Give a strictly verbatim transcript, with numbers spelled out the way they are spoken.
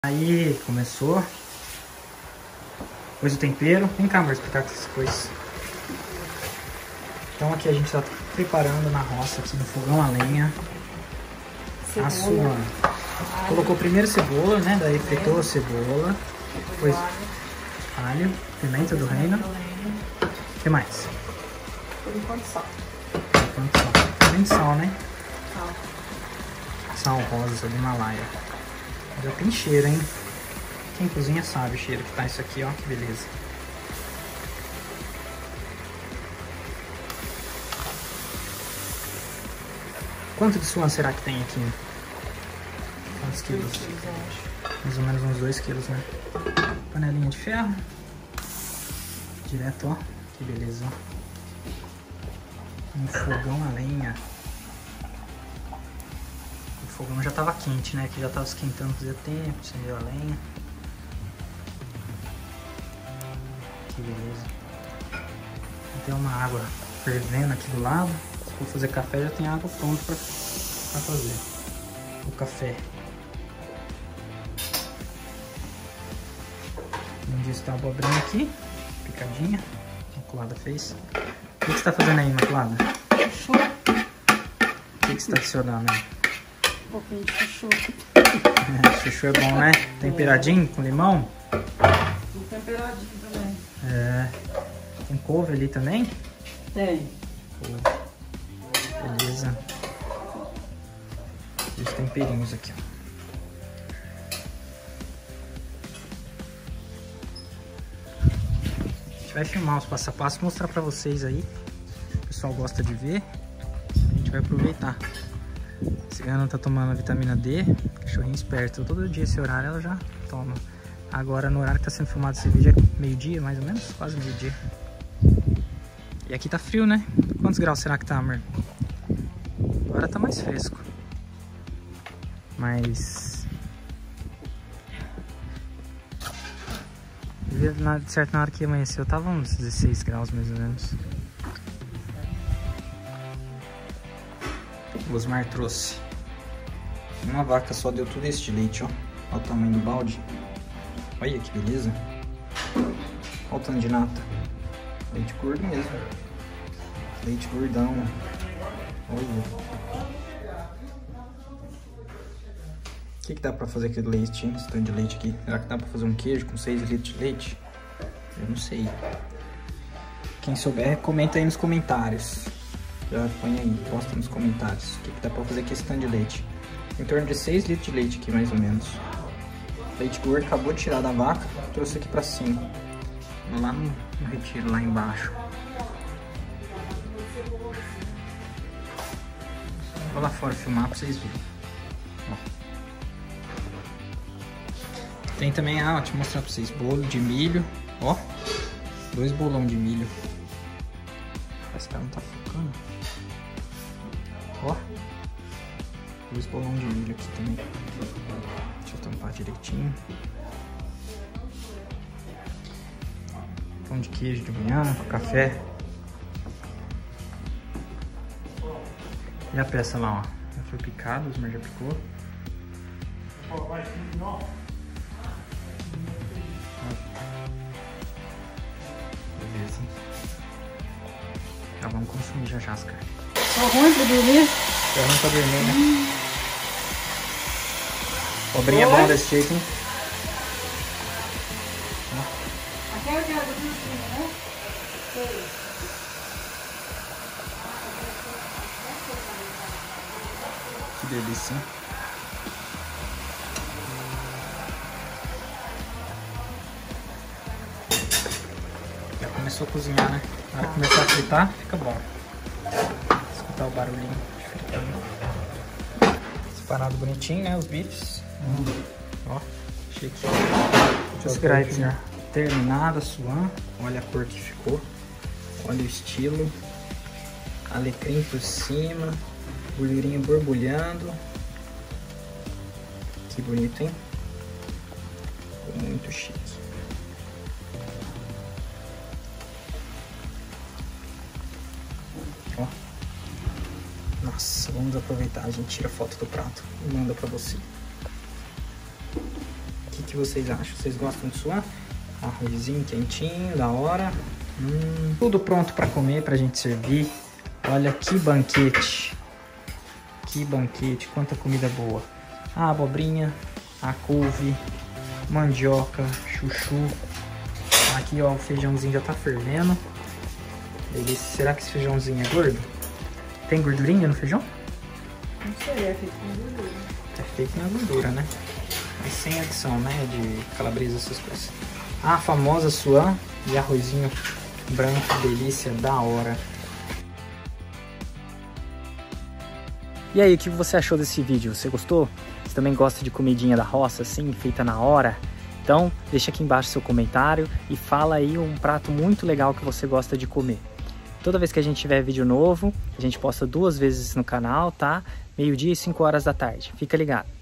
Aí, começou. Pôs o tempero. Vem cá, amor, explicar essas coisas. Então aqui a gente tá preparando na roça, aqui no fogão a lenha. Cebola. A sua. Colocou primeiro cebola, né? Daí fritou a cebola. Depois alho, pimenta do reino. O que mais? Por enquanto sal. Por enquanto sal. Tem sal, né? Sal. Sal rosa do Himalaia. Já tem cheiro, hein? Quem cozinha sabe o cheiro que tá isso aqui, ó. Que beleza. Quanto de suã será que tem aqui? Quantos quilos? Mais ou menos uns dois quilos, né? Panelinha de ferro. Direto, ó. Que beleza, ó. Um fogão a lenha. O fogão já tava quente, né? Que já tava esquentando fazia tempo. Acendeu a lenha. Que beleza. Tem uma água fervendo aqui do lado. Se for fazer café, já tem água pronta pra, pra fazer o café. Além disso, tá a abobrinha aqui, picadinha. A Imaculada fez. O que, que você tá fazendo aí, Imaculada? Chuchu. O que, que você tá adicionando aí? Um pouquinho de chuchu. É, chuchu é bom, né? Temperadinho com limão? Um temperadinho também. É. Tem couve ali também? Tem. Beleza. E os temperinhos aqui, ó. A gente vai filmar os passo a passo, mostrar pra vocês aí. O pessoal gosta de ver. A gente vai aproveitar. A cigana tá tomando a vitamina D. Cachorrinho esperto. Todo dia esse horário ela já toma. Agora no horário que tá sendo filmado esse vídeo é meio-dia, mais ou menos. Quase meio-dia. E aqui tá frio, né? Quantos graus será que tá, amor? Agora tá mais fresco. Mas... de certo, na hora que amanheceu tava uns dezesseis graus mais ou menos. O Osmar trouxe. Uma vaca só deu tudo este leite, ó. Olha o tamanho do balde. Olha que beleza. Olha o tanto de nata. Leite gordo mesmo. Leite gordão. Olha. O que, que dá pra fazer aquele leite, hein? Esse tanto de leite aqui. Será que dá pra fazer um queijo com seis litros de leite? Eu não sei. Quem souber, comenta aí nos comentários. Já põe aí, posta nos comentários. O que, que dá pra fazer com esse tanto de leite? Em torno de seis litros de leite aqui, mais ou menos. Leite gordo, acabou de tirar da vaca. Trouxe aqui pra cima. Lá no, no retiro, lá embaixo. Vou lá fora filmar pra vocês verem. Ó. Tem também, ah, deixa eu mostrar pra vocês, bolo de milho. Ó, dois bolão de milho. Esse cara não tá focando. Ó, dois bolão de milho aqui também. Deixa eu tampar direitinho. Pão de queijo de manhã, café. E a peça lá, ó. Já foi picada, o Osmar já picou. Beleza. Já vamos consumir já já as carnes. Tá ruim pra dormir? Tá ruim pra dormir, né? Hum. Cobrinha é bom desse jeito, hein? Aquela que era do né? Que delícia, hein? Já começou a cozinhar, né? Na hora que começar a fritar, fica bom. Escutar o barulhinho de fritando. Separado bonitinho, né? Os bifes. Hum. Ó, chique. Os gripes, né? Terminada a suã. Olha a cor que ficou. Olha o estilo. Alecrim por cima. Gordurinha borbulhando. Que bonito, hein? Ficou muito chique. Ó. Nossa, vamos aproveitar. A gente tira foto do prato e manda pra você. que vocês acham. Vocês gostam de suar? Arrozinho quentinho, da hora. Hum, tudo pronto para comer, pra gente servir. Olha que banquete. Que banquete, quanta comida boa. A abobrinha, a couve, mandioca, chuchu. Aqui, ó, o feijãozinho já tá fervendo. Delícia. Será que esse feijãozinho é gordo? Tem gordurinha no feijão? Não sei, é feito com gordura. É feito na gordura, né? Mas sem adição, né? De calabresa, essas coisas. A famosa suã e arrozinho branco, delícia, da hora. E aí, o que você achou desse vídeo? Você gostou? Você também gosta de comidinha da roça, assim, feita na hora? Então, deixa aqui embaixo seu comentário e fala aí um prato muito legal que você gosta de comer. Toda vez que a gente tiver vídeo novo, a gente posta duas vezes no canal, tá? Meio-dia e cinco horas da tarde. Fica ligado.